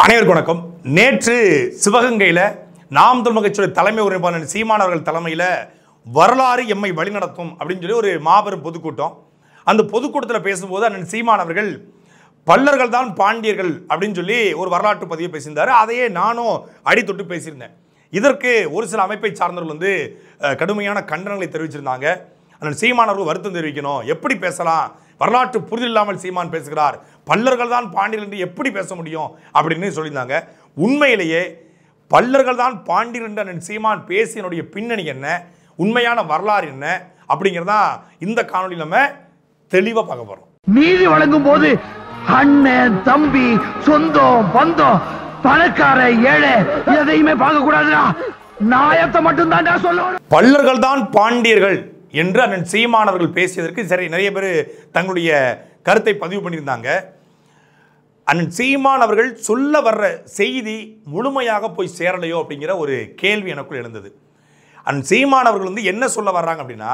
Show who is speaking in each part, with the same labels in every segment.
Speaker 1: அனைவருக்கும் வணக்கம். நேற்று சிவகங்கையில் நாம் தமிழர் கட்சியுடைய தலைமை ஒருங்கிணைப்பாளர் சீமான் அவர்கள் தலைமையில் வரலாறு எம்மை வழிநடத்தும் அப்படின்னு சொல்லி ஒரு மாபெரும் பொதுக்கூட்டம். அந்த பொதுக்கூட்டத்தில் பேசும்போது அண்ணன் சீமான் அவர்கள் பல்லர்கள் தான் பாண்டியர்கள் அப்படின்னு சொல்லி ஒரு வரலாற்று பதிவை பேசியிருந்தார். அதையே நானும் அடித்தொட்டு பேசியிருந்தேன். இதற்கு ஒரு சில அமைப்பை சார்ந்தவர்கள் கடுமையான கண்டனங்களை தெரிவிச்சிருந்தாங்க. அண்ணன் சீமான் அவர்கள் வருத்தம் தெரிவிக்கணும், எப்படி பேசலாம், வரலாற்று புரிதல் இல்லாமல் சீமான் பேசுகிறார், பல்லர்கள் தான் பாண்டியர்கள் என்று எப்படி பேச முடியும் அப்படின்னு சொல்லியிருந்தாங்க. உண்மையிலேயே பல்லர்கள் தான் பாண்டியர்கள் என்று அண்ணன் சீமான் பேசியனுடைய பின்னணி என்ன, உண்மையான வரலாறு என்ன அப்படிங்கிறதா இந்த காணொலி நம்ம தெளிவா பார்க்க போறோம்.
Speaker 2: நீதி வழங்கும் போது அண்ணன் தம்பி சொந்தம் பந்தம் பணக்கார ஏழை எதையுமே பார்க்க கூடாதுடா, நாயத்தை மட்டும் தான் சொல்லணும்.
Speaker 1: பல்லர்கள் தான் பாண்டியர்கள் என்று அண்ணன் சீமான் அவர்கள் பேசியதற்கு சரி நிறைய பேர் தங்களுடைய கருத்தை பதிவு பண்ணியிருந்தாங்க. அண்ணன் சீமான் அவர்கள் சொல்ல வர்ற செய்தி முழுமையாக போய் சேரலையோ அப்படிங்கிற ஒரு கேள்வி எனக்குள் எழுந்தது. அண்ணன் சீமான் அவர்கள் என்ன சொல்ல வர்றாங்க அப்படின்னா,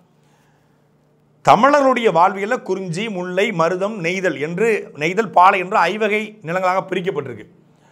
Speaker 1: தமிழர்களுடைய வாழ்வியலில் குறிஞ்சி, முல்லை, மருதம், நெய்தல், பாலை என்று ஐவகை நிலங்களாக பிரிக்கப்பட்டிருக்கு.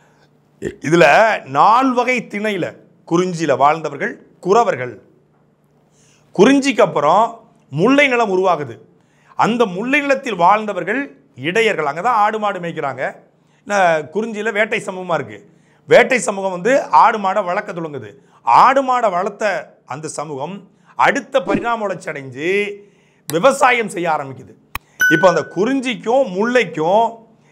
Speaker 1: இதில் 4 வகை திணையில் குறிஞ்சியில் வாழ்ந்தவர்கள் குறவர்கள். குறிஞ்சிக்கு அப்புறம் முல்லை நிலம் உருவாகுது. அந்த முல்லை நிலத்தில் வாழ்ந்தவர்கள் இடையர்கள். அங்கே தான் ஆடு மாடு மேய்க்கிறாங்க. குறிஞ்சியில் வேட்டை சமூகமாக இருக்குது. வேட்டை சமூகம் ஆடு மாடை வளர்க்க தொடங்குது. ஆடு மாடை வளர்த்த அந்த சமூகம் அடுத்த பரிணாம வளர்ச்சி அடைஞ்சு விவசாயம் செய்ய ஆரம்பிக்குது. இப்போ அந்த குறிஞ்சிக்கும் முல்லைக்கும்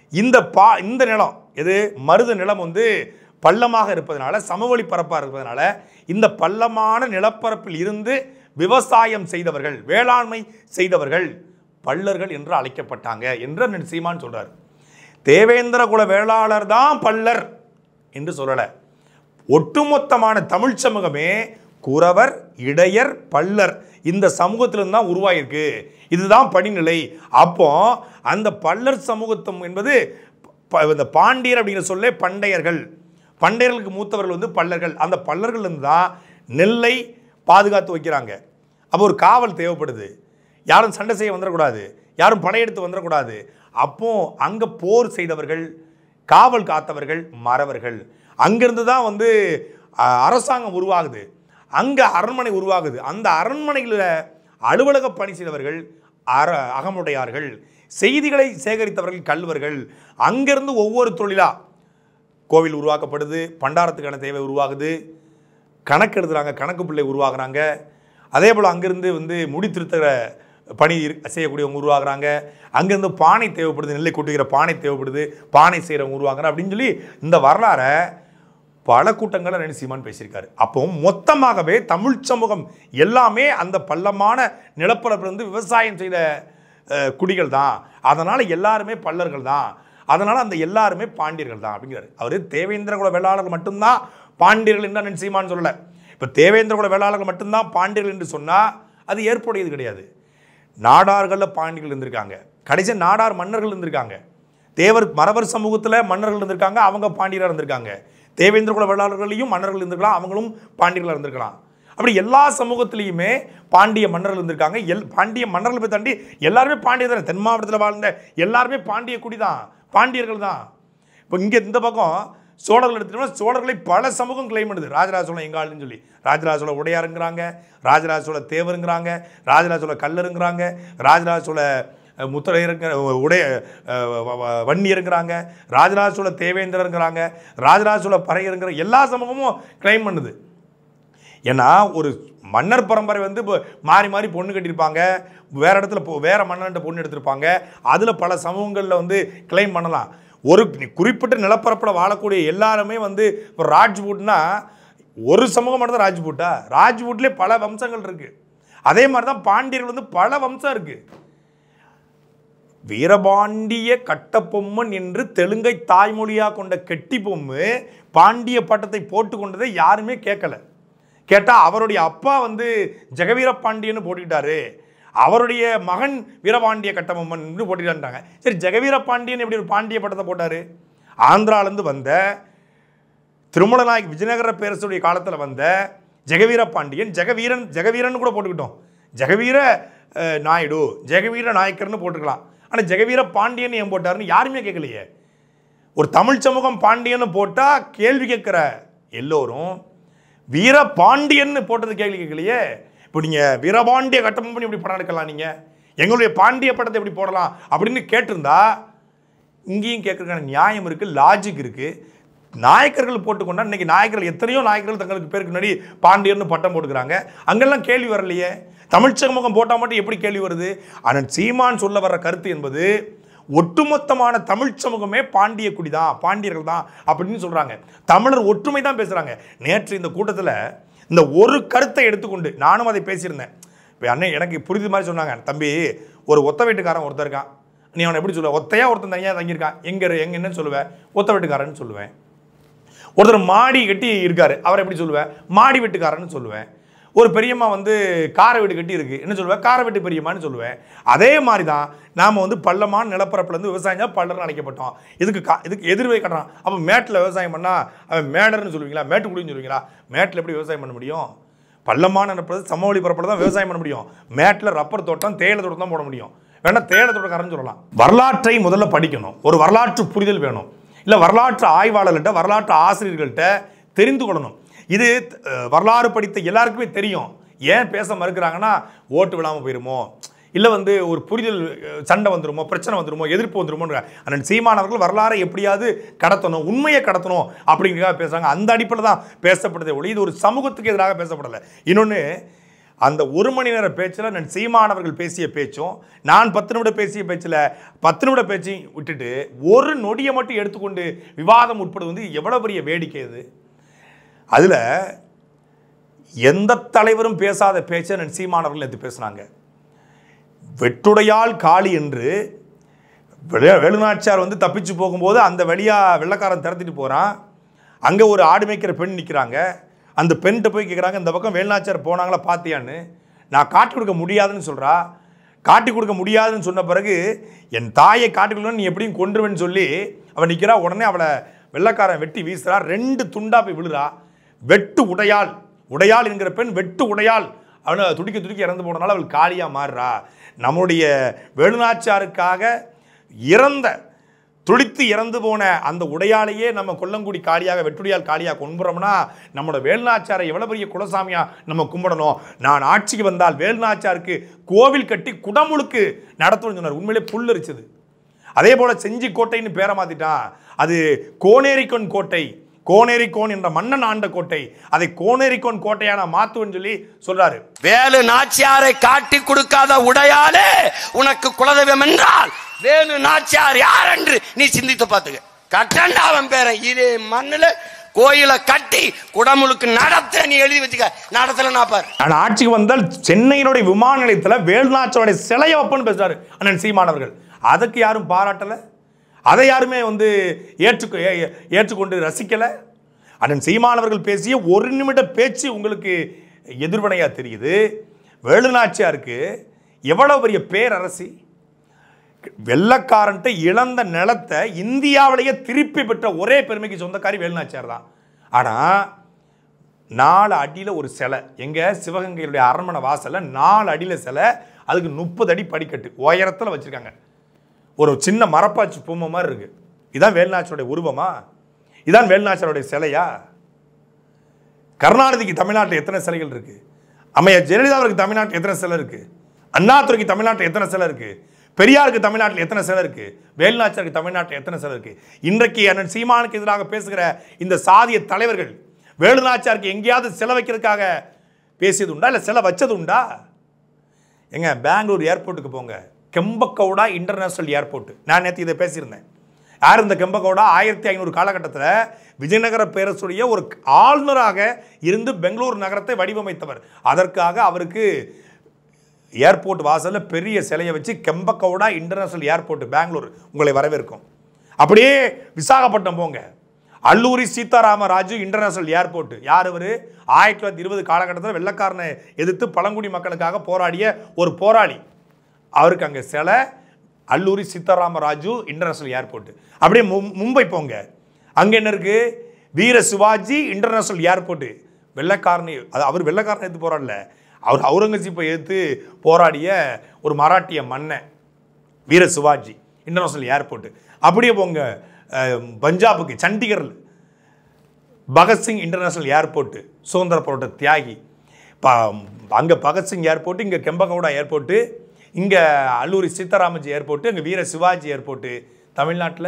Speaker 1: இந்த நிலம் எது மருத நிலம் பள்ளமாக இருப்பதனால, சமவெளி பரப்பாக இருப்பதனால இந்த பள்ளமான நிலப்பரப்பில் இருந்து விவசாயம் செய்தவர்கள், வேளாண்மை செய்தவர்கள் பல்லர்கள் என்று அழைக்கப்பட்டாங்க என்று அண்ணன் சீமான் சொல்றார். தேவேந்திர குல வேளாளர் தான் பல்லர் என்று சொல்லலை. ஒட்டுமொத்தமான தமிழ் சமூகமே குறவர், இடையர், பல்லர் இந்த சமூகத்திலிருந்து தான் உருவாயிருக்கு. இதுதான் படிநிலை. அப்போ அந்த பல்லர் சமூகத்தம் என்பது இந்த பாண்டியர் அப்படிங்கிற சொல்லே பண்டையர்கள். பண்டையர்களுக்கு மூத்தவர்கள் பல்லர்கள். அந்த பல்லர்கள் இருந்து தான் நெல்லை பாதுகாத்து வைக்கிறாங்க. அப்போ ஒரு காவல் தேவைப்படுது. யாரும் சண்டை செய்ய வந்துடக்கூடாது, யாரும் படையெடுத்து வந்துடக்கூடாது. அப்போ அங்கே போர் செய்தவர்கள், காவல் காத்தவர்கள் மறவர்கள். அங்கிருந்து தான் அரசாங்கம் உருவாகுது, அங்கே அரண்மனை உருவாகுது. அந்த அரண்மனையில் அலுவலக பணி செய்தவர்கள் அகமுடையார்கள், செய்திகளை சேகரித்தவர்கள் கல்வர்கள். அங்கிருந்து ஒவ்வொரு தொழிலாக கோவில் உருவாக்கப்படுது, பண்டாரத்துக்கான தேவை உருவாகுது, கணக்கு எழுதுகிறாங்க, கணக்கு பிள்ளை உருவாகிறாங்க. அதே போல் அங்கேருந்து முடித்திருத்துகிற பணி செய்யக்கூடியவங்க உருவாகிறாங்க. அங்கேருந்து பானை தேவைப்படுது, நெல்லை கொட்டுகிற பானை தேவைப்படுது, பானை செய்கிறவங்க உருவாகிறாங்க அப்படின்னு சொல்லி இந்த வரலாறை பல கூட்டங்களை அண்ணன் சீமான் பேசியிருக்காரு. அப்போ மொத்தமாகவே தமிழ் சமூகம் எல்லாமே அந்த பள்ளமான நிலப்பரப்பிலிருந்து விவசாயம் செய்த குடிகள் தான். அதனால் எல்லாருமே பல்லர்கள் தான். அதனால் அந்த எல்லாருமே பாண்டியர்கள் தான் அப்படிங்கிறார். அவர் தேவேந்திர குல வேளாளர்கள் மட்டும்தான் பாண்டியர்கள் என்று அண்ணன் சீமான் சொல்லலை. இப்போ தேவேந்திர குல வேளாளர்கள் மட்டும்தான் பாண்டியர்கள் என்று சொன்னால் அது ஏற்புடையது கிடையாது. நாடார்களில் பாண்டியர்கள் இருந்திருக்காங்க, கடைசி நாடார் மன்னர்கள் இருந்திருக்காங்க, தேவர் மறவர் சமூகத்தில் மன்னர்கள் இருந்திருக்காங்க, அவங்க பாண்டியராக இருந்திருக்காங்க. தேவேந்திர குல வேளாளர்களையும் மன்னர்கள் இருந்திருக்கலாம், அவங்களும் பாண்டியர்களாக இருந்திருக்கலாம். அப்படி எல்லா சமூகத்திலையுமே பாண்டிய மன்னர்கள் இருந்திருக்காங்க. பாண்டிய மன்னர்களை தாண்டி எல்லாருமே பாண்டியர் தானே. தென் மாவட்டத்தில் வாழ்ந்த எல்லாருமே பாண்டிய குடி தான், பாண்டியர்கள் தான். இப்போ இங்கே இந்த பக்கம் சோழர்கள் எடுத்துட்டோம்னா சோழர்களை பல சமூகம் கிளைம் பண்ணுது. ராஜராஜ சோழன் எங்காளுன்னு சொல்லி ராஜராஜ சோழ உடையாருங்கிறாங்க, ராஜராஜ சோழ தேவருங்கிறாங்க, ராஜராஜ சோழ கல்லருங்கிறாங்க, ராஜராஜ சோழ முத்தரையருங்க வன்னியருங்கிறாங்க, ராஜராஜ சோழ தேவேந்திரருங்கிறாங்க, ராஜராஜ சோழ பறையருங்கிற எல்லா சமூகமும் கிளைம் பண்ணுது. ஏன்னா ஒரு மன்னர் பரம்பரை இப்போ மாறி மாறி பொண்ணு கட்டியிருப்பாங்க, வேறு இடத்துல வேறு மன்னர்கிட்ட பொண்ணு எடுத்திருப்பாங்க. அதில் பல சமூகங்களில் கிளைம் பண்ணலாம். ஒரு குறிப்பிட்ட நிலப்பரப்பில் வாழக்கூடிய எல்லாருமே இப்போ ராஜ்பூட்னா ஒரு சமூகம் மட்டும் தான் ராஜ்பூட்டா? ராஜ்பூட்லேயே பல வம்சங்கள் இருக்குது. அதே மாதிரி தான் பாண்டியர்கள் பல வம்சம் இருக்குது. வீரபாண்டிய கட்டபொம்மன் என்று தெலுங்கை தாய்மொழியாக கொண்ட கெட்டி பொம்மு பாண்டிய பட்டத்தை போட்டு கொண்டதை யாருமே கேட்கல. கேட்டால் அவருடைய அப்பா ஜெகவீர பாண்டியன்னு போட்டுக்கிட்டாரு, அவருடைய மகன் வீரபாண்டிய கட்டபொம்மன் போட்டிட்டான்ட்டாங்க. சரி, ஜெகவீர பாண்டியன் எப்படி ஒரு பாண்டிய பட்டத்தை போட்டார்? ஆந்திராவிலேருந்து வந்த திருமலநாயக் விஜயநகர பேரரசுடைய காலத்தில் வந்த ஜெகவீர பாண்டியன் ஜெகவீரன் கூட போட்டுக்கிட்டோம். ஜெகவீர நாயுடு, ஜெகவீர நாயக்கர்னு போட்டுக்கலாம். ஆனால் ஜெகவீர பாண்டியன் ஏன் போட்டாருன்னு யாருமே கேட்கலையே. ஒரு தமிழ் சமூகம் பாண்டியன்னு போட்டால் கேள்வி கேட்குற எல்லோரும் வீரபாண்டியன்னு போட்டது கேள்வி கேட்கலையே. இப்போ நீங்கள் வீரபாண்டிய கட்டமைப்பு பண்ணி இப்படி படம் எடுக்கலாம், நீங்கள் எங்களுடைய பாண்டிய படத்தை எப்படி போடலாம் அப்படின்னு கேட்டிருந்தா இங்கேயும் கேட்கறதுக்கான நியாயம் இருக்குது, லாஜிக் இருக்குது. நாயக்கர்கள் போட்டுக்கொண்டா இன்றைக்கி நாயக்கர்கள் எத்தனையோ நாயக்கர்கள் தங்களுக்கு பேருக்கு முன்னாடி பாண்டியர்னு பட்டம் போட்டுக்கிறாங்க. அங்கெல்லாம் கேள்வி வரலையே. தமிழ் சமூகம் போட்டால் மட்டும் எப்படி கேள்வி வருது? ஆனால் சீமான் சொல்ல வர்ற கருத்து என்பது ஒட்டுமொத்தமான தமிழ் சமூகமே பாண்டிய குடி தான், பாண்டியர்கள் தான் அப்படின்னு சொல்கிறாங்க. தமிழர் ஒற்றுமை தான் பேசுகிறாங்க. நேற்று இந்த கூட்டத்தில் இந்த ஒரு கருத்தை எடுத்துக்கொண்டு நானும் அதை பேசியிருந்தேன். இப்போ அண்ணன் எனக்கு புரிது மாதிரி சொன்னாங்க, தம்பி ஒரு ஒத்த வீட்டுக்காரன் ஒருத்தர் இருக்கான், நீ அவனை எப்படி சொல்லுவேன்? ஒத்தையா ஒருத்தன் தனியாக தங்கியிருக்கான், எங்கே என்னன்னு சொல்லுவேன்? ஒத்த வீட்டுக்காரன்னு சொல்லுவேன். ஒருத்தர் மாடி கட்டி இருக்காரு, அவரை எப்படி சொல்லுவேன்? மாடி வீட்டுக்காரன்னு சொல்லுவேன். ஒரு பெரியம்மா வந்து காரை வீடு கட்டி இருக்கு, என்ன சொல்லுவேன்? காரை வீட்டு பெரியம்மான்னு சொல்லுவேன். அதே மாதிரி தான் நாம் வந்து பள்ளமான நிலப்பரப்புலேருந்து விவசாயம் பல்லர்னு அழைக்கப்பட்டோம். இதுக்கு எதிர்வை கட்டுறான். அப்போ மேட்டில் விவசாயம் பண்ணால் அவன் மேடர்னு சொல்லுவீங்களா? மேட்டுக்குடின்னு சொல்லுவீங்களா? மேட்டில் எப்படி விவசாயம் பண்ண முடியும்? பள்ளமான நிலப்பரப்பு சமவெளி பரப்பில் தான் விவசாயம் பண்ண முடியும். மேட்டில் ரப்பர் தோட்டம் தேயிலை தோட்டம் தான் போட முடியும். வேணா தேயிலை தோட்டக்காரன்னு சொல்லலாம். வரலாற்றை முதல்ல படிக்கணும், ஒரு வரலாற்று புரிதல் வேணும், இல்லை வரலாற்று ஆய்வாளர்கள்ட்ட வரலாற்று ஆசிரியர்கள்ட்ட தெரிந்து கொள்ளணும். இது வரலாறு படித்த எல்லாருக்குமே தெரியும். ஏன் பேச மறுக்கிறாங்கன்னா ஓட்டு விழாமல் போயிருமோ, இல்லை வந்து ஒரு புரிதல் சண்டை வந்துருமோ, பிரச்சனை வந்துருமோ, எதிர்ப்பு வந்துருமோன்ற அண்ணன் சீமானவர்கள் வரலாறை எப்படியாவது கடத்தணும், உண்மையை கடத்தணும் அப்படிங்கிறதுக்காக பேசுகிறாங்க. அந்த அடிப்படையில் தான் பேசப்படுதே ஒளி இது ஒரு சமூகத்துக்கு எதிராக பேசப்படலை. இன்னொன்று, அந்த ஒரு மணி நேர பேச்சில் நான் சீமானவர்கள் பேசிய பேச்சும் நான் 10 நிமிடம் பேசிய பேச்சில் 10 நிமிட பேச்சையும் விட்டுட்டு ஒரு நொடியை மட்டும் எடுத்துக்கொண்டு விவாதம் உட்படுவது வந்து எவ்வளோ பெரிய வேடிக்கை இது. அதில் எந்த தலைவரும் பேசாத பேச்சை நான் சீமானவர்கள் எடுத்து பேசுனாங்க. வெட்டுடையால் காளி என்று வேலுநாச்சியார் வந்து தப்பிச்சு போகும்போது அந்த வழியாக வெள்ளைக்காரன் திறத்திட்டு போகிறான். அங்கே ஒரு ஆடு மேய்க்கிற பெண் நிற்கிறாங்க. அந்த பெண்கிட்ட போய் கேட்குறாங்க, இந்த பக்கம் வேலுநாச்சியார் போனாங்களா பார்த்தியான்னு. நான் காட்டி கொடுக்க முடியாதுன்னு சொல்கிறா. காட்டி கொடுக்க முடியாதுன்னு சொன்ன பிறகு என் தாயை காட்டி கொடுக்கணும், நீ எப்படியும் கொன்றுவேன்னு சொல்லி அவள் நிற்கிறா. உடனே அவளை வெள்ளைக்காரன் வெட்டி வீசுறா. 2 துண்டா போய் விழுறா. வெட்டு உடையாள், உடையாள் என்கிற பெண் வெட்டு உடையாள் அவனை துடிக்க இறந்து போனனால அவள் காளியாக மாறுறா. நம்முடைய வேலுநாச்சியாருக்காக துடித்து இறந்து போன அந்த உடையாளையே நம்ம கொல்லங்குடி காளியாக வெட்டுடையால் காளியாக கும்பிட்றோம்னா நம்மளோட வேலுநாச்சியாரை எவ்வளோ பெரிய குலசாமியாக நம்ம கும்பிடணும். நான் ஆட்சிக்கு வந்தால் வேலுநாச்சியாருக்கு கோவில் கட்டி குடமுழுக்கு நடத்துன்னு சொன்னார். உண்மையிலே புல்லரிச்சது. அதே போல் செஞ்சி கோட்டைன்னு பேரை மாற்றிட்டான். அது கோனேரிக்கோன் கோட்டை, கோனேரிக்கோன் என்ற மன்னன் ஆண்ட கோட்டை. அதை கோனேரிக்கோன் கோட்டையான மாத்துவன்னு சொல்லி சொல்றாரு.
Speaker 3: வேலு நாச்சியாரை காட்டி கொடுக்காத உடையாலே உனக்கு குலதெய்வம் என்றால் வேலு நாச்சியார் யார் என்று நீ சிந்தித்து பார்த்துக்க. கட்டண்டாவன் பேரை இதே மண்ணில் கோயிலை கட்டி குடமுழுக்கு நடத்த நீ எழுதி வச்சுக்க. நடத்தல நாப்பார்.
Speaker 1: நான் ஆட்சிக்கு வந்தால் சென்னையினுடைய விமான நிலையத்தில் வேலுநாச்சியாருடைய சிலையை வைப்பன்னு பேசுறாரு அண்ணன் சீமானவர்கள். அதுக்கு யாரும் பாராட்டலை, அதை யாருமே வந்து ஏற்றுக்கொண்டு ரசிக்கலை. அண்ணன் சீமானவர்கள் பேசிய 1 நிமிட பேச்சு உங்களுக்கு எதிர்வினையாக தெரியுது. வேலுநாச்சியாருக்கு எவ்வளோ பெரிய பேரரசி. வெள்ளக்காரன்ட்டு இழந்த நிலத்தை இந்தியாவிலேயே திருப்பி பெற்ற ஒரே பெருமைக்கு சொந்தக்காரி வேலுநாச்சியார் தான். ஆனால் 4 அடியில் ஒரு சிலை, எங்கள் சிவகங்கையுடைய அரண்மனை வாசலில் 4 அடியில் சிலை, அதுக்கு 30 அடி படிக்கட்டு உயரத்தில் வச்சுருக்காங்க. ஒரு சின்ன மரப்பாச்சி பொம்மை மாதிரி இருக்கு. இதான் வேலுநாச்சியாருடைய உருவமா? இதான் வேலுநாச்சியாருடைய சிலையா? கருணாநிதிக்கு தமிழ்நாட்டில் எத்தனை சிலைகள் இருக்கு? அம்மையார் ஜெயலலிதாவுக்கு தமிழ்நாட்டில் எத்தனை சிலை இருக்கு? அண்ணாதுரைக்கு தமிழ்நாட்டில் எத்தனை சிலை இருக்கு? பெரியாருக்கு தமிழ்நாட்டில் எத்தனை சிலை இருக்கு? வேலுநாச்சியாருக்கு தமிழ்நாட்டில் எத்தனை சிலை இருக்கு? இன்றைக்கு அண்ணன் சீமானுக்கு எதிராக பேசுகிற இந்த சாதிய தலைவர்கள் வேலுநாச்சியாருக்கு எங்கேயாவது சிலை வைக்கிறதுக்காக பேசியது உண்டா, இல்லை சிலை வச்சது உண்டா? எங்க பெங்களூர் ஏர்போர்ட்டுக்கு போங்க, கெம்பகவுடா இன்டர்நேஷனல் ஏர்போர்ட். நான் நேற்று இதை பேசியிருந்தேன். யார் இந்த கெம்பகவுடா? 1500 காலகட்டத்தில் விஜயநகர பேரரசுடைய ஒரு ஆளுநராக இருந்து பெங்களூர் நகரத்தை வடிவமைத்தவர். அதற்காக அவருக்கு ஏர்போர்ட் வாசலில் பெரிய சிலையை வச்சு கெம்பகவுடா இன்டர்நேஷனல் ஏர்போர்ட் பெங்களூர் உங்களை வரவேற்கும். அப்படியே விசாகப்பட்டினம் போங்க, அல்லூரி சீதாராம ராஜு இன்டர்நேஷனல் ஏர்போர்ட். யார் அவர்? 1920 காலகட்டத்தில் வெள்ளக்காரனை எதிர்த்து பழங்குடி மக்களுக்காக போராடிய ஒரு போராளி. அவருக்கு அங்கே சிலை, அல்லூரி சீதாராம ராஜு இன்டர்நேஷனல் ஏர்போர்ட். அப்படியே மும்பை போங்க, அங்கே என்ன இருக்கு? Veera Shivaji international airport. வெள்ளக்காரனை, அவர் வெள்ளக்காரனை எதிர்த்து போராடல, அவர் அவுரங்கசீப்பை எதிர்த்து போராடிய ஒரு மராட்டிய மன்னன் வீர சிவாஜி இன்டர்நேஷனல் ஏர்போர்ட். அப்படியே போங்க பஞ்சாபுக்கு சண்டிகரில் பகத்சிங் இன்டர்நேஷ்னல் ஏர்போர்ட்டு, சுதந்திர போராட்ட தியாகி. அங்கே பகத்சிங் ஏர்போர்ட்டு, இங்கே கெம்பகவுடா ஏர்போர்ட்டு, இங்கே அல்லூரி சீதாராமஜி ஏர்போர்ட்டு, இங்கே வீர சிவாஜி ஏர்போர்ட்டு. தமிழ்நாட்டில்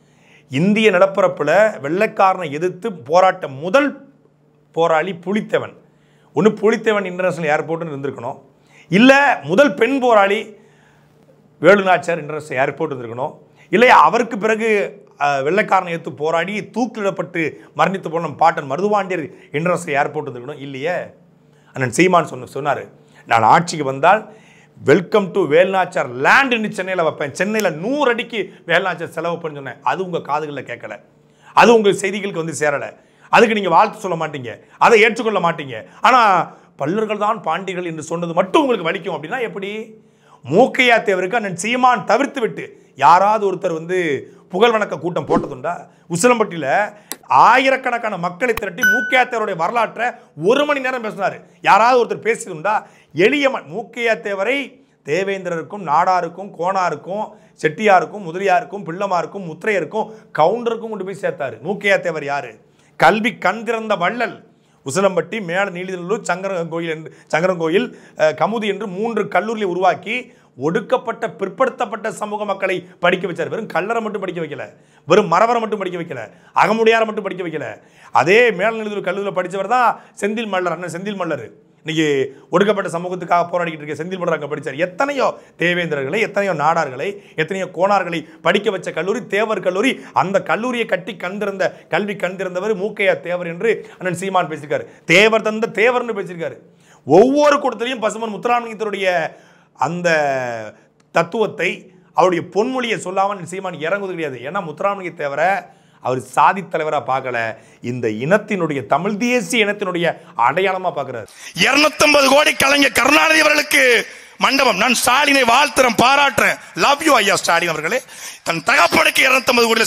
Speaker 1: இந்திய நிலப்பரப்பில் வெள்ளைக்காரனை எதிர்த்து போராட்ட முதல் போராளி புலித்தேவன். ஒன்று புலித்தேவன் இன்டர்நேஷ்னல் ஏர்போர்ட்டுன்னு இருந்திருக்கணும், இல்லை முதல் பெண் போராளி வேலுநாச்சியார் இன்டர்நேஷ்னல் ஏர்போர்ட் இருந்திருக்கணும், இல்லையா அவருக்கு பிறகு வெள்ளைக்காரனை எடுத்து போராடி தூக்கிலிடப்பட்டு மரணித்து போன பாட்டன் மருதுபாண்டியர் இன்டர்நேஷ்னல் ஏர்போர்ட் இருந்திருக்கணும். இல்லையே, அண்ணன் சீமான் சொன்னார், நான் ஆட்சிக்கு வந்தால் வெல்கம் டு வேலுநாச்சியார் லேண்டுன்னு சென்னையில் வைப்பேன், சென்னையில் 100 அடிக்கு வேலுநாச்சியார் செலவு பண்ணி சொன்னேன். அது உங்கள் காதுகளில் கேட்கல, அது உங்கள் செய்திகளுக்கு வந்து சேரலை, அதுக்கு நீங்கள் வாழ்த்து சொல்ல மாட்டீங்க, அதை ஏற்றுக்கொள்ள மாட்டீங்க. ஆனால் பல்லர்கள் தான் பாண்டியர்கள் என்று சொன்னது மட்டும் உங்களுக்கு வலிக்கும் அப்படின்னா எப்படி? மூக்கையா தேவருக்கு அண்ணன் சீமான் தவிர்த்து விட்டு யாராவது ஒருத்தர் வந்து புகழ் வணக்க கூட்டம் போட்டதுண்டா? உசிலம்பட்டியில் ஆயிரக்கணக்கான மக்களை திரட்டி மூக்கையா தேவருடைய வரலாற்றை 1 மணி நேரம் பேசினார். யாராவது ஒருத்தர் பேசியதுண்டா? எளியமன் மூக்கையா தேவரை தேவேந்திரருக்கும் நாடாருக்கும் கோணாருக்கும் செட்டியாருக்கும் முதலியாருக்கும் பிள்ளமாருக்கும் முத்திரையருக்கும் கவுண்டருக்கும் கொண்டு போய் சேர்த்தாரு. மூக்கையா தேவர் யாரு? கல்வி கண் திறந்த வள்ளல். உசிலம்பட்டி, மேல நீலிநல்லூர், சங்கரங்கோயில், கமுதி என்று 3 கல்லூரியை உருவாக்கி ஒடுக்கப்பட்ட பிற்படுத்தப்பட்ட சமூக மக்களை படிக்க வச்சார். வெறும் கல்லறை மட்டும் படிக்க வைக்கல, வெறும் மறவரை மட்டும் படிக்க வைக்கல, அகமுடியாரை மட்டும் படிக்க வைக்கல. அதே மேல நீலிநல்லூர் கல்லூரியில் படித்தவர் தான் செந்தில் மல்லர். அண்ணன் செந்தில் மல்லர் இன்னைக்கு ஒடுக்கப்பட்ட சமூகத்துக்காக போராடிக்கிட்டு இருக்க செந்தில் மல்லர் அங்கே படித்தார். எத்தனையோ தேவேந்திரர்களை, எத்தனையோ நாடார்களை, எத்தனையோ கோணார்களை படிக்க வச்ச கல்லூரி தேவர் கல்லூரி. அந்த கல்லூரியை கட்டி கண்டிருந்த கல்வி கண்டிருந்தவர் மூக்கையா தேவர் என்று அண்ணன் சீமான் பேசியிருக்காரு. தேவர் தந்த தேவர்னு பேசியிருக்காரு. ஒவ்வொரு கூட்டத்திலையும் பசுமன் முத்துராமலிங்கத்தினுடைய அந்த தத்துவத்தை, அவருடைய பொன்மொழியை சொல்லாமல் சீமான் இறங்குவது கிடையாது. ஏன்னா முத்துராமலிங்க தேவரை அவர் சாதி தலைவராக பார்க்கல, இந்த இனத்தினுடைய தமிழ் தேசிய இனத்தினுடைய அடையாளமா பார்க்கிறார். 250 கோடி கலைஞர் கருணாநிதி அவர்களுக்கு மண்டபம். நான் ஸ்டாலினை வாழ்த்துறேன், பாராட்டுறேன். லவ் யூ ஐயா ஸ்டாலின் அவர்களே. தன் தகப்பனுக்கு 250 கோடி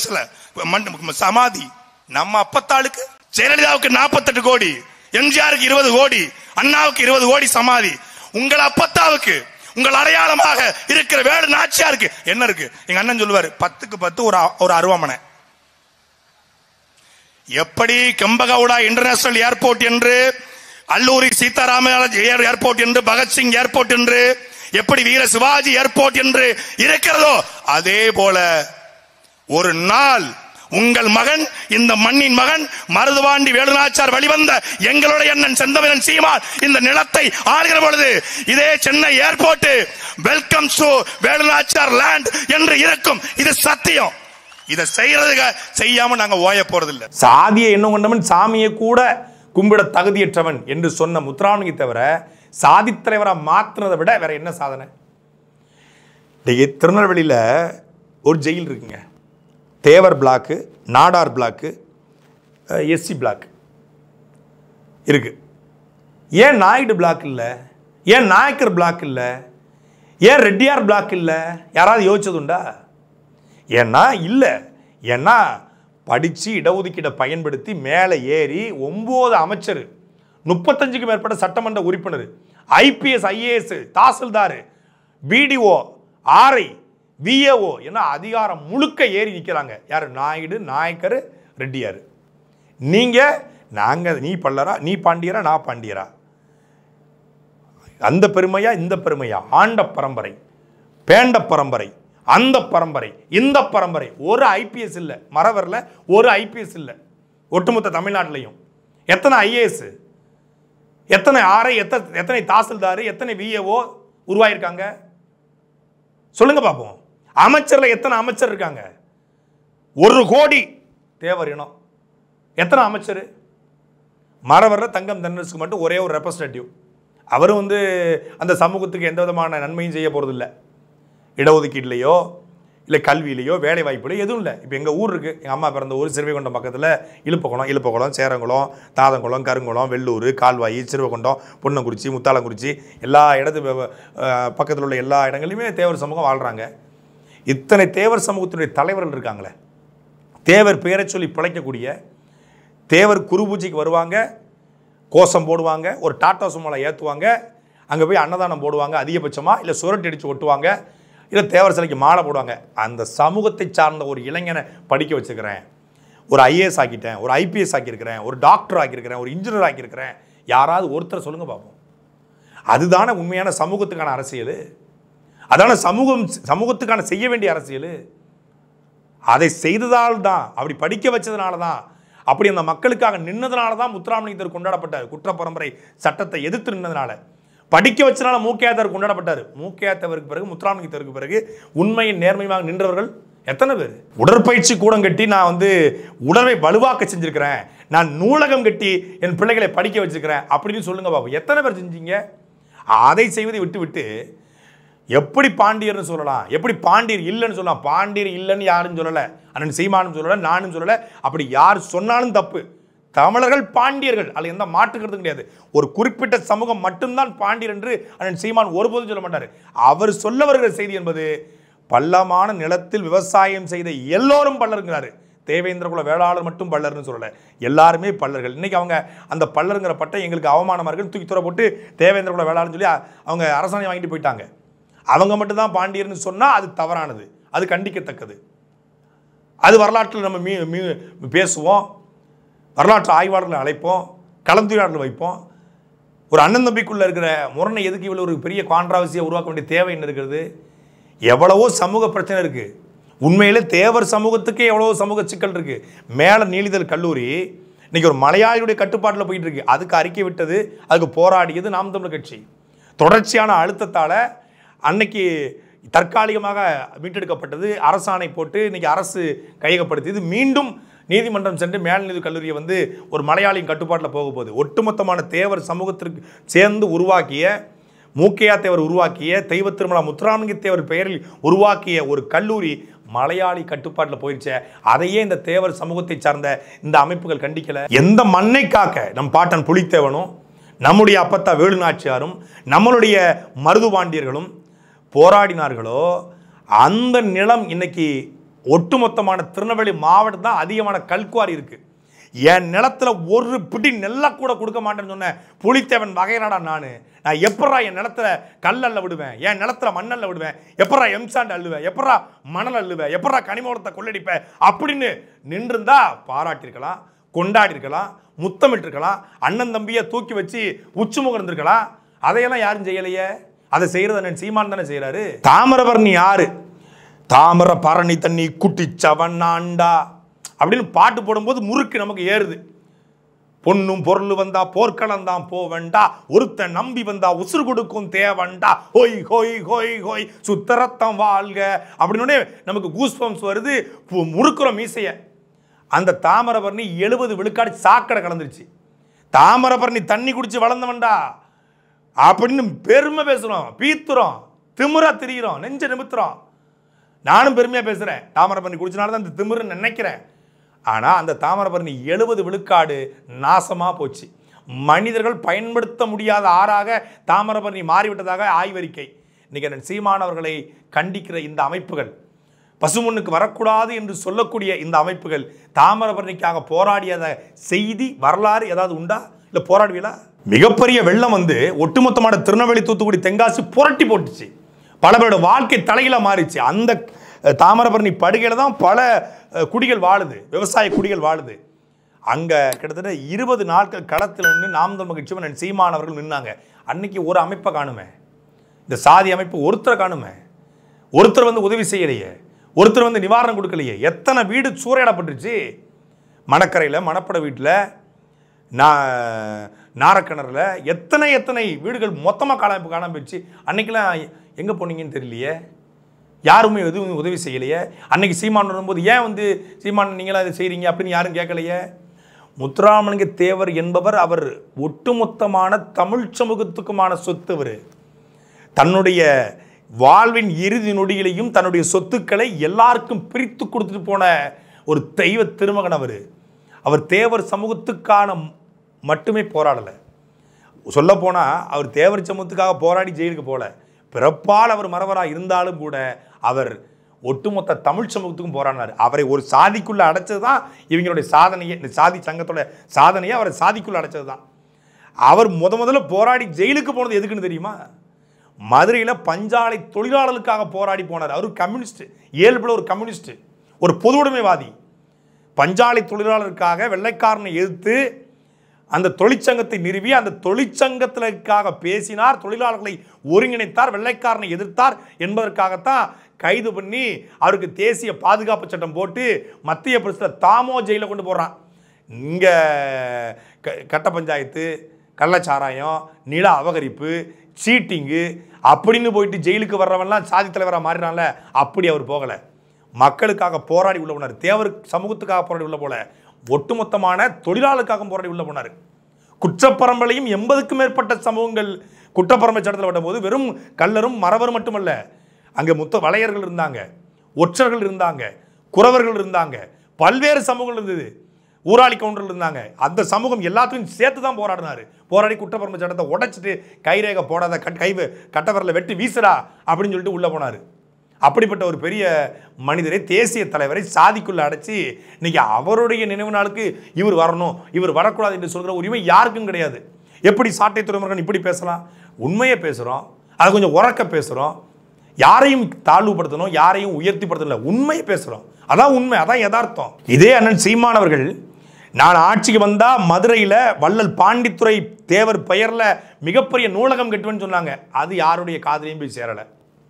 Speaker 1: சில சமாதி. நம்ம அப்பத்தாளுக்கு ஜெயலலிதாவுக்கு 48 கோடி, எம்ஜிஆருக்கு 20 கோடி, அண்ணாவுக்கு 20 கோடி சமாதி. உங்கள் அப்பத்தாவுக்கு உங்கள் அடையாளமாக இருக்கிற வேலு நாச்சியாருக்கு என்ன இருக்கு? எங்க அண்ணன் சொல்லுவாரு 10க்கு 10 ஒரு அருவாமனை. எப்படி கெம்பகவுடா இன்டர்நேஷனல் ஏர்போர்ட் என்று, அல்லூரி சீதாராமராஜ் ஏர்போர்ட் என்று, பகத்சிங் ஏர்போர்ட் என்று, எப்படி வீர சிவாஜி ஏர்போர்ட் என்று இருக்கிறதோ அதே போல ஒரு நாள் உங்கள் மகன், இந்த மண்ணின் மகன் மருதுபாண்டி வேலுநாச்சியார் வழிவந்த எங்களுடைய அண்ணன் செந்தமிழன் சீமான் இந்த நிலத்தை ஆளுகிற பொழுது இதே Chennai airport welcome to Velunachiyar land என்று இருக்கும். இது சத்தியம். இதை செய்யறதுக்கு செய்யாம நாங்க ஓய போறதில்லை. சாதியை என்ன கொண்டவன் சாமியை கூட கும்பிட தகுதியற்றவன் என்று சொன்ன முத்துராமலிங்க தவிர சாதி தலைவரா மாத்தினதை விட வேற என்ன சாதனை? திருநெல்வேலியில் ஒரு ஜெயில் இருக்குங்க. Thevar block, Nadar block, SC block இருக்கு. ஏன் நாயுடு பிளாக் இல்லை? ஏன் நாயக்கர் பிளாக் இல்லை? ஏன் ரெட்டியார் பிளாக் இல்லை? யாராவது யோசிச்சதுண்டா? ஏன்னா இல்லை. ஏன்னா படித்து இடஒதுக்கீடை பயன்படுத்தி மேலே ஏறி 9 அமைச்சர், 35க்கும் மேற்பட்ட சட்டமன்ற உறுப்பினர், IPS, IAS, tahsildar, BDO, RI, VAO என்ன அதிகாரம் முழுக்க ஏறி நிற்கிறாங்க. யார்? நாயுடு, நாயக்கர், ரெட்டியார். நாங்கள் நீ பல்லரா, நீ பாண்டியரா, நான் பாண்டியரா? அந்த பெருமையா இந்த பெருமையா? ஆண்ட பரம்பரை, பேண்ட பரம்பரை, அந்த பரம்பரை, இந்த பரம்பரை. ஒரு ஐபிஎஸ் இல்லை மறவரில், ஒரு ஐபிஎஸ் இல்லை ஒட்டுமொத்த தமிழ்நாட்டிலையும். எத்தனை ஐஏஎஸ், எத்தனை ஆர்ஐ, எத்தனை தாசில்தார், எத்தனை விஏஓ உருவாயிருக்காங்க சொல்லுங்க பார்ப்போம். அமைச்சர்ல எத்தனை அமைச்சர் இருக்காங்க? 1 கோடி தேவர் இனம். எத்தனை அமைச்சர்? மறவர்ல தங்கம் தென்னரசுக்கு மட்டும் ஒரே ஒரு ரெப்ரசன்டேட்டிவ். அவரும் அந்த சமூகத்துக்கு எந்த விதமான நன்மையும் செய்ய போறது இல்லை. இடஒதுக்கீட்லையோ இல்லை கல்வியிலையோ வேலை வாய்ப்புலையோ எதுவும் இல்லை. இப்போ எங்கள் ஊர் இருக்குது, எங்கள் அம்மா பிறந்த ஊர் சிறுவைகுண்டம் பக்கத்தில் இலுப்பகுளம், சேரங்குளம், தாதங்குளம், கருங்குளம், வெள்ளூர், கால்வாய், சிறுவைகுண்டம், பொன்னங்குறிச்சி, முத்தாளங்குறிச்சி, எல்லா பக்கத்தில் உள்ள எல்லா இடங்களையுமே தேவர் சமூகம் வாழ்கிறாங்க. இத்தனை தேவர் சமூகத்தினுடைய தலைவர்கள் இருக்காங்களே, தேவர் பெயரை சொல்லி பிழைக்கக்கூடிய, தேவர் குரு பூஜைக்கு வருவாங்க, கோஷம் போடுவாங்க, ஒரு டாட்டா சுமலை ஏற்றுவாங்க, அங்கே போய் அன்னதானம் போடுவாங்க அதிகபட்சமாக, இல்லை சுரட்டி அடித்து ஒட்டுவாங்க. இல்லை தேவர் சிலைக்கு மாலை போடுவாங்க. அந்த சமூகத்தை சார்ந்த ஒரு இளைஞனை படிக்க வச்சுக்கிறேன், ஒரு ஐஏஎஸ் ஆக்கிட்டேன், ஒரு ஐபிஎஸ் ஆக்கியிருக்கிறேன், ஒரு டாக்டர் ஆக்கியிருக்கிறேன், ஒரு இன்ஜினியர் ஆக்கியிருக்கிறேன், யாராவது ஒருத்தர் சொல்லுங்க பார்ப்போம். அதுதானே உண்மையான சமூகத்துக்கான அரசியல். அதான சமூகத்துக்கான செய்ய வேண்டிய அரசியல். அதை செய்ததால் தான், அப்படி படிக்க வச்சதுனால தான், அப்படி அந்த மக்களுக்காக நின்னதுனால தான் முத்துராமலிங்கத்தேவர் கொண்டாடப்பட்டார். குற்ற பரம்பரை சட்டத்தை எதிர்த்து நின்னதுனால, படிக்க வச்சனால மூக்கையாத்தவர் கொண்டாடப்பட்டார். மூக்கையாத்தவருக்கு பிறகு முத்துராமலிங்கத்தேவருக்கு பிறகு உண்மையின் நேர்மையாக நின்றவர்கள் எத்தனை பேர்? உடற்பயிற்சி கூடம் கட்டி நான் உடலை வலுவாக்க செஞ்சிருக்கிறேன், நான் நூலகம் கட்டி என் பிள்ளைகளை படிக்க வச்சிருக்கிறேன் அப்படின்னு சொல்லுங்க பாப்போம். எத்தனை பேர் செஞ்சீங்க? அதை செய்வதை விட்டு விட்டு எப்படி பாண்டியர்னு சொல்லலாம், எப்படி பாண்டியர் இல்லைன்னு சொல்லலாம். பாண்டியர் இல்லைன்னு யாரும் சொல்லலை, அண்ணன் சீமானும் சொல்லலை, நானும் சொல்லலை. அப்படி யார் சொன்னாலும் தப்பு. தமிழர்கள் பாண்டியர்கள், அதில் எந்த மாற்றுக்கிறது கிடையாது. ஒரு குறிப்பிட்ட சமூகம் மட்டும்தான் பாண்டியர் என்று அண்ணன் சீமான் ஒருபோதும் சொல்ல மாட்டார். அவர் சொல்ல வருகிற செய்தி என்பது பள்ளமான நிலத்தில் விவசாயம் செய்த எல்லோரும் பல்லருங்கிறாரு. தேவேந்திர குல வேளாளர் மட்டும் பல்லர்னு சொல்லலை, எல்லாருமே பல்லர்கள். இன்னைக்கு அவங்க அந்த பல்லருங்கிற பட்டை எங்களுக்கு அவமானமாக இருக்குன்னு தூக்கி தூர போட்டு தேவேந்திர குல வேளாளர்னு சொல்லி அவங்க அரசாணை வாங்கிட்டு போயிட்டாங்க. அவங்க மட்டும்தான் பாண்டியர்னு சொன்னால் அது தவறானது, அது கண்டிக்கத்தக்கது. அது வரலாற்றில் நம்ம பேசுவோம், வரலாற்று ஆய்வாளர்களை அழைப்போம், கலந்துரையாடல் வைப்போம். ஒரு அண்ணன் தம்பிக்குள்ளே இருக்கிற முரணை எதுக்கு இவ்வளோ ஒரு பெரிய கான்ட்ராவர்சியை உருவாக்க வேண்டிய தேவை என்ன இருக்கிறது? எவ்வளவோ சமூக பிரச்சனை இருக்குது. உண்மையிலே தேவர் சமூகத்துக்கே எவ்வளவோ சமூக சிக்கல் இருக்குது. மேலே நீலிதல் கல்லூரி இன்னைக்கு ஒரு மலையாளியுடைய கட்டுப்பாட்டில் போயிட்டு இருக்கு. அதுக்கு அறிக்கை விட்டது, அதுக்கு போராடியது நாம் தமிழர் கட்சி. தொடர்ச்சியான அழுத்தத்தால் அன்னைக்கு தற்காலிகமாக மீட்டெடுக்கப்பட்டது, அரசாணை போட்டு இன்னைக்கு அரசு கையகப்படுத்தியது. மீண்டும் நீதிமன்றம் சென்று மேல்நீதி கல்லூரியை ஒரு மலையாளியின் கட்டுப்பாட்டில் போக போகுது. ஒட்டுமொத்தமான தேவர் சமூகத்திற்கு சேர்ந்து உருவாக்கிய, மூக்கையா தேவர் உருவாக்கிய, தெய்வ திருமலா முத்துராமலிங்க தேவர் பெயரில் உருவாக்கிய ஒரு கல்லூரி மலையாளி கட்டுப்பாட்டில் போயிடுச்சு. அதையே இந்த தேவர் சமூகத்தை சார்ந்த இந்த அமைப்புகள் கண்டிக்கல. எந்த மண்ணை காக்க நம் பாட்டன் புலித்தேவனும், நம்முடைய அப்பத்தா வேலுநாச்சியாரும், நம்மளுடைய மருதுபாண்டியர்களும் போராடினார்களோ அந்த நிலம் இன்னைக்கு ஒட்டுமொத்தமான திருநெல்வேலி மாவட்டம் தான் அதிகமான கல்குவாரி இருக்கு. என் நிலத்துல ஒரு பிடி நெல்லை கூட கொடுக்க மாட்டேன்னு சொன்ன புலித்தேவன் வகையனாடா நான் எப்படா என் நிலத்துல கல்லல்ல விடுவேன், என் நிலத்துல மண்ணல்ல விடுவேன், எப்படா எம்சாண்ட் அள்ளுவேன், எப்படா மணல் அள்ளுவேன், எப்படா கனிமவளத்தை கொள்ளடிப்பேன் அப்படின்னு நின்றுந்தா பாராட்டியிருக்கலாம், கொண்டாடி இருக்கலாம், முத்தமிட்டிருக்கலாம், அண்ணன் தம்பியை தூக்கி வச்சு உச்சுமுகம் இருந்திருக்கலாம். அதையெல்லாம் யாரும் செய்யலையே. அதை செய்யறது அண்ணன் சீமான் தானே செய்யறாரு. தாமிரபரணி யாரு? தாமிர பரணி தண்ணி குட்டிச்சவன் ஆண்டா அப்படின்னு பாட்டு போடும்போது முறுக்கு நமக்கு ஏறுது. பொண்ணும் பொருள் வந்தா போர்க்களம் தான் போவண்டா, ஒருத்த நம்பி வந்தா உசுறு கொடுக்கும் தேவண்டா, ஹோய் ஹோய் ஹோய் ஹோய் சுத்தரத்தம் வாழ்க அப்படின்னு நமக்கு கூஸ்பம்ஸ் வருது. முறுக்குறோம் மீசைய. அந்த தாமிரபரணி 70 விழுக்காடு சாக்கடை கலந்துருச்சு. தாமிரபரணி தண்ணி குடிச்சு வளர்ந்தவன்டா அப்படின்னு பெருமை பேசுறோம், பீத்துறோம், திமிரா திரிகிறோம், நெஞ்ச நிமித்துறோம். நானும் பெருமையா பேசுறேன், தாமிரபரணி குடிச்சனால தான் இந்த திமிருன்னு நினைக்கிறேன். ஆனால் அந்த தாமிரபரணி 70 விழுக்காடு நாசமாக போச்சு. மனிதர்கள் பயன்படுத்த முடியாத ஆறாக தாமிரபரணி மாறிவிட்டதாக ஆய்வறிக்கை. இன்னைக்கு சீமானவர்களை கண்டிக்கிற இந்த அமைப்புகள், பசுமண்ணுக்கு வரக்கூடாது என்று சொல்லக்கூடிய இந்த அமைப்புகள் தாமிரபரணிக்காக போராடியத செய்தி வரலாறு ஏதாவது உண்டா? இல்லை போராடுவீங்களா? மிகப்பெரிய வெள்ளம் ஒட்டுமொத்தமான திருநெல்வேலி, தூத்துக்குடி, தென்காசி புரட்டி போட்டுச்சு. பல பேரோட வாழ்க்கை தலையில மாறிச்சு. அந்த தாமிரபரணி படுகையில் தான் பல குடிகள் வாழுது, விவசாய குடிகள் வாழுது. அங்கே கிட்டத்தட்ட 20 நாட்கள் களத்தில் நின்று நாம் தமிழர் கட்சி சீமானவர்கள் நின்னாங்க. அன்னைக்கு ஒரு அமைப்பை காணுமே, இந்த சாதி அமைப்பு ஒருத்தரை காணுமே, ஒருத்தர் உதவி செய்யலையே, ஒருத்தர் நிவாரணம் கொடுக்கலையே. எத்தனை வீடு சூறையாடப்பட்டுருச்சு. மணக்கரையில், மணப்பட வீட்டில், நாரக்கிணறுல எத்தனை வீடுகள் மொத்தமாக காணாமல் போயிடுச்சு. அன்னைக்கெல்லாம் எங்கே போனீங்கன்னு தெரியலையே, யாருமே எதுவும் உதவி செய்யலையே. அன்னைக்கு சீமான் வரும்போது ஏன் சீமான் நீங்களாம் இதை செய்கிறீங்க அப்படின்னு யாரும் கேட்கலையே. முத்துராமலிங்க தேவர் என்பவர் அவர் ஒட்டுமொத்தமான தமிழ் சமூகத்துக்குமான சொத்து. அவர் தன்னுடைய வாழ்வின் இறுதி நொடியிலையும் தன்னுடைய சொத்துக்களை எல்லாருக்கும் பிரித்து கொடுத்துட்டு போன ஒரு தெய்வ திருமகன் அவர். அவர் தேவர் சமூகத்துக்கான மட்டுமே போராடலை. சொல்லப்போனால் அவர் தேவர் சமூகத்துக்காக போராடி ஜெயிலுக்கு போகல. பிறப்பால் அவர் மறவராக இருந்தாலும் கூட அவர் ஒட்டுமொத்த தமிழ் சமூகத்துக்கும் போராடினார். அவரை ஒரு சாதிக்குள்ளே அடைச்சது தான் இவங்களுடைய சாதனையே. இந்த சாதி சங்கத்தோட சாதனையை அவரை சாதிக்குள்ளே அடைச்சது தான். அவர் முதல்ல போராடி ஜெயிலுக்கு போனது எதுக்குன்னு தெரியுமா? மதுரையில் பஞ்சாலை தொழிலாளர்களுக்காக போராடி போனார். அவர் கம்யூனிஸ்ட், இயல்புல ஒரு கம்யூனிஸ்ட், ஒரு பொது உடைமைவாதி. பஞ்சாலை தொழிலாளருக்காக வெள்ளைக்காரனை எதிர்த்து அந்த தொழிற்சங்கத்தை நிறுவி அந்த தொழிற்சங்கத்திற்காக பேசினார், தொழிலாளர்களை ஒருங்கிணைத்தார், வெள்ளைக்காரனை எதிர்த்தார் என்பதற்காகத்தான் கைது பண்ணி அவருக்கு தேசிய பாதுகாப்பு சட்டம் போட்டு மத்திய பிரதேசத்தில் தாமோ ஜெயிலில் கொண்டு போடுறான். இங்கே கட்ட பஞ்சாயத்து, கள்ளச்சாராயம், நில அபகரிப்பு, சீட்டிங்கு அப்படின்னு போயிட்டு ஜெயிலுக்கு வர்றவன்லாம் சாதி தலைவராக மாறினால அப்படி அவர் போகலை. மக்களுக்காக போராடி உள்ள போனார். தேவர் சமூகத்துக்காக போராடி உள்ள போல ஒட்டுமொத்தமான தொழிலாளருக்காக போராடி உள்ள போனார். குற்றப்பரம்பலையும் 80க்கும் மேற்பட்ட சமூகங்கள் குற்றப்பரம்பை சட்டத்தில் விட்ட போது வெறும் கல்லரும் மறவரும் மட்டுமல்ல, அங்கே வளையர்கள் இருந்தாங்க, ஒற்றர்கள் இருந்தாங்க, குறவர்கள் இருந்தாங்க, பல்வேறு சமூகங்கள் இருந்தது, ஊராளி கவுண்டர்கள் இருந்தாங்க. அந்த சமூகம் எல்லாத்தையும் சேர்த்து தான் போராடினார். போராடி குற்றப்பரம்பை சட்டத்தை உடைச்சிட்டு கைரேகை போடாத கட்டவரில் வெட்டி வீசுடா அப்படின்னு சொல்லிட்டு உள்ளே போனார். அப்படிப்பட்ட ஒரு பெரிய மனிதரை, தேசிய தலைவரை சாதிக்குள்ள அடைச்சி இன்னைக்கு அவருடைய நினைவு நாளுக்கு இவர் வரணும், இவர் வரக்கூடாது என்று சொல்கிற உரிமை யாருக்கும் கிடையாது. எப்படி சாட்டை துறைமுருகன் இப்படி பேசலாம்? உண்மையை பேசுகிறோம், அதை கொஞ்சம் உறக்க பேசுகிறோம், யாரையும் தாழ்வுபடுத்தணும், யாரையும் உயர்த்திப்படுத்தல, உண்மையை பேசுகிறோம். அதான் உண்மை, அதான் யதார்த்தம். இதே அண்ணன் சீமானவர்கள் நான் ஆட்சிக்கு வந்தா மதுரையில் வள்ளல் பாண்டித்துரை தேவர் பெயரில் மிகப்பெரிய நூலகம் கட்டுவேன்னு சொன்னாங்க. அது யாருடைய காதலையும் போய் சேரலை.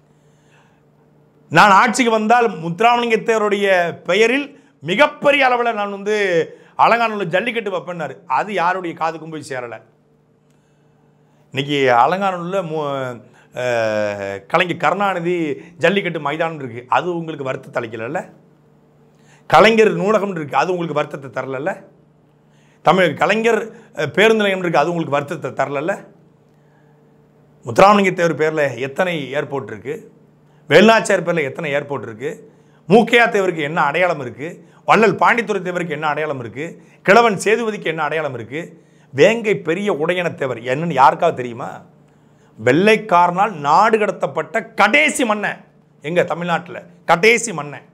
Speaker 1: நான் ஆட்சிக்கு வந்தால் முத்துராமலிங்க தேவருடைய பெயரில் மிகப்பெரிய அளவில் நான் அலங்காநல்லூர் ஜல்லிக்கட்டு வைப்பேன்னாரு. அது யாருடைய காதுக்கும் போய் சேரலை. இன்னைக்கு அலங்காநல்லூரில் கலைஞர் கருணாநிதி ஜல்லிக்கட்டு மைதானம் இருக்குது, அது உங்களுக்கு வருத்தத்தை அளிக்கல. கலைஞர் நூலகம் இருக்குது, அது உங்களுக்கு வருத்தத்தை தரல. தமிழ் கலைஞர் பேருந்து நிலையம் இருக்குது, அது உங்களுக்கு வருத்தத்தை தரல. முத்துராமலிங்க தேவர் பேரில் எத்தனை ஏர்போர்ட் இருக்குது, வேலுநாச்சியார் பேரில் எத்தனை ஏர்போர்ட் இருக்குது, மூக்கையா தேவருக்கு என்ன அடையாளம் இருக்குது, வள்ளல் பாண்டித்துரை தேவருக்கு என்ன அடையாளம் இருக்குது, கிழவன் சேதுபதிக்கு என்ன அடையாளம் இருக்குது, வேங்கை பெரிய உடையன தேவர் என்னன்னு யாருக்காவது தெரியுமா? வெள்ளைக்காரனால் நாடு கடத்தப்பட்ட கடைசி மன்னன் எங்கள் தமிழ்நாட்டில், கடைசி மன்னன்.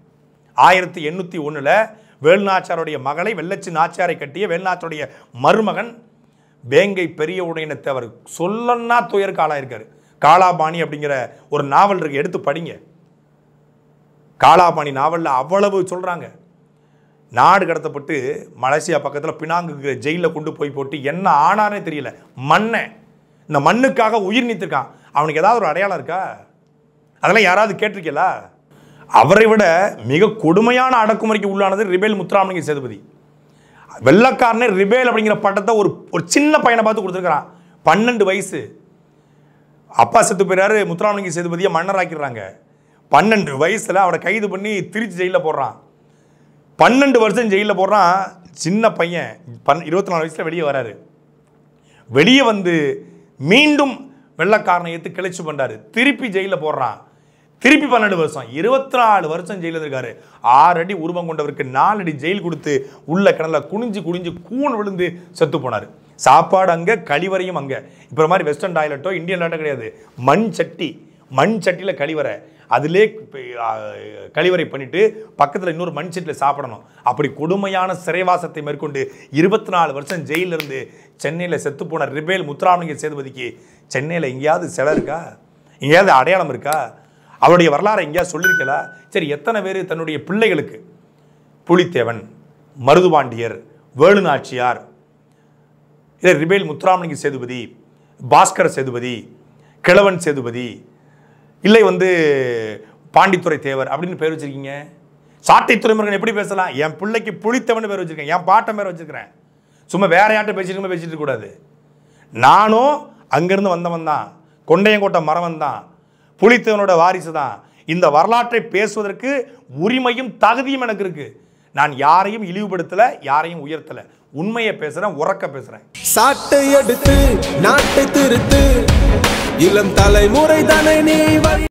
Speaker 1: 1801 வேலுநாச்சியாருடைய மகளை வெள்ளச்சி நாச்சியாரை கட்டிய வேலுநாச்சியாருடைய மருமகன் வேங்கை பெரிய உடையன தேவர். சொல்லன்னா துயருக்கு ஆளாயிருக்காரு. காலாபாணி அப்படிங்கிற ஒரு நாவல் இருக்கு, எடுத்து படிங்க. காலாபாணி நாவலில் அவ்வளவு சொல்கிறாங்க. நாடு கடத்தப்பட்டு மலேசியா பக்கத்தில் பினாங்குங்கிற ஜெயிலில் கொண்டு போய் போட்டு என்ன ஆனானே தெரியல. மன்னன் இந்த மண்ணுக்காக உயிர் நீத்திருக்கான். அவனுக்கு ஏதாவது ஒரு அடையாளம் இருக்கா? அதெல்லாம் யாராவது கேட்டிருக்கீங்களா? அவரை விட மிக கொடுமையான அடக்குமுறைக்கு உள்ளானது ரிபேல் முத்துராமலிங்க சேதுபதி. வெள்ளக்காரனே ரிபேல் அப்படிங்கிற பட்டத்தை ஒரு சின்ன பையனை பார்த்து கொடுத்துருக்கிறான். 12 வயசு. அப்பா செத்து போயிறாரு, முத்துராமலிங்க சேதுபதியை மன்னராக்கிறாங்க. 12 வயசில் அவரை கைது பண்ணி திருச்சி ஜெயிலில் போடுறான். 12 வருஷம் ஜெயிலில் போடுறான். சின்ன பையன் 24 வயசில் வெளியே வராரு. வெளியே வந்து மீண்டும் வெள்ளக்காரனை ஏற்று கிளர்ச்சி பண்ணுறாரு. திருப்பி ஜெயிலில் போடுறான். திருப்பி 12 வருஷம், 24 வருஷம் ஜெயிலில் இருக்காரு. 6 அடி உருவம் கொண்டவருக்கு 4 அடி ஜெயில் கொடுத்து உள்ள கிணல குனிஞ்சு கூண் விழுந்து செத்து போனார். சாப்பாடு அங்கே, கழிவறையும் அங்கே. இப்போ மாதிரி வெஸ்டர்ன் டாய்லெட்டோ இந்தியன் டாய்லெட்டோ கிடையாது. மண் சட்டியில் கழிவறை, அதிலே கழிவறை பண்ணிட்டு பக்கத்தில் இன்னொரு மண் சட்டியில் சாப்பிடணும். அப்படி கொடுமையான சிறைவாசத்தை மேற்கொண்டு 24 வருஷம் ஜெயிலிருந்து சென்னையில் செத்து போன ரிபேல் முத்துராமலிங்க சேதுபதிக்கு சென்னையில் எங்கேயாவது சிலை இருக்கா? எங்கேயாவது அடையாளம் இருக்கா? அவருடைய வரலாறு எங்கேயாவது சொல்லியிருக்கலா? சரி, எத்தனை பேர் தன்னுடைய பிள்ளைகளுக்கு புலித்தேவன், மருதுபாண்டியர், வேலுநாச்சியார், இல்லை ரிபேல் முத்துராமலிங்க சேதுபதி, பாஸ்கர சேதுபதி, கிழவன் சேதுபதி, இல்லை பாண்டித்துரை தேவர் அப்படின்னு பேர் வச்சிருக்கீங்க. சாட்டை துறைமுருகன் எப்படி பேசலாம்? என் பிள்ளைக்கு புலித்தேவன் பேர் வச்சிருக்கேன், என் பாட்டன் பேர் வச்சிருக்கிறேன். சும்மா வேற யார்கிட்ட பேசிட்டு கூடாது. நானும் அங்கிருந்து வந்தவன் தான், கொண்டையங்கோட்டை மரவன் தான், புலித்தேவனோட வாரிசு தான். இந்த வரலாற்றை பேசுவதற்கு உரிமையும் தகுதியும் எனக்கு இருக்கு. நான் யாரையும் இழிவுபடுத்தல, யாரையும் உயர்த்தல. உண்மையை பேசுறேன், உறக்க பேசுறேன்.
Speaker 4: சாட்டை எடுத்து நாட்டை திருத்து, இளம் தலைமுறை தானே நீ